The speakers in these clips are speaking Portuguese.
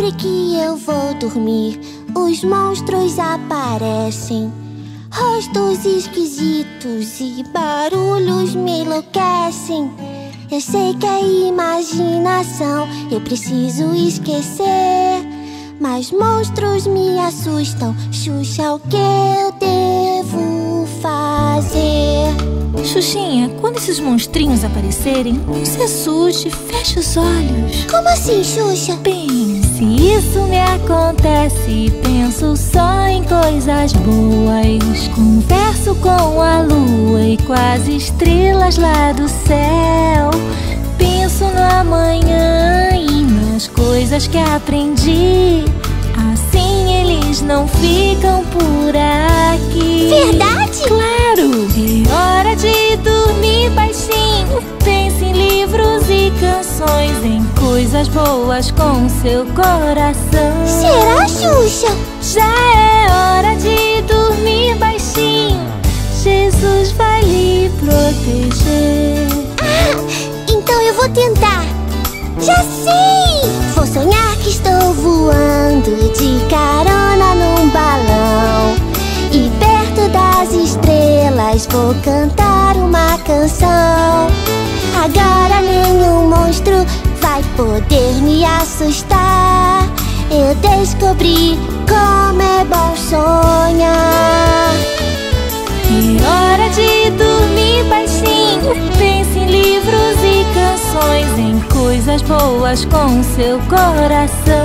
Sempre que eu vou dormir, os monstros aparecem. Rostos esquisitos e barulhos me enlouquecem. Eu sei que é imaginação, eu preciso esquecer. Mas monstros me assustam, Xuxa, o que eu devo fazer? Xuxinha, quando esses monstrinhos aparecerem, não se assuste, feche os olhos. Como assim, Xuxa? Pense, isso me acontece, penso só em coisas boas. Converso com a lua e com as estrelas lá do céu. Penso no amanhã e nas coisas que aprendi. Assim eles não ficam por aqui. Verdade? Claro! É hora de dormir baixinho. Pense em livros e canções, em coisas boas com seu coração. Será, Xuxa? Já é hora de dormir baixinho. Jesus vai lhe proteger. Então eu vou tentar. Já sei! Vou sonhar que estou voando de carona num balão. E perto das estrelas vou cantar uma canção. Agora nenhum monstro vai poder me assustar. Eu descobri como é bom sonhar. É hora de dormir baixinho. Pense em livros e canções, em coisas boas com seu coração.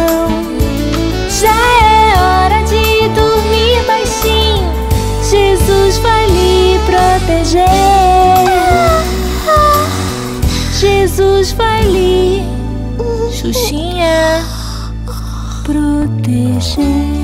Já é hora de dormir baixinho. Jesus vai lhe proteger. Jesus vai lhe, Xuxinha, proteger.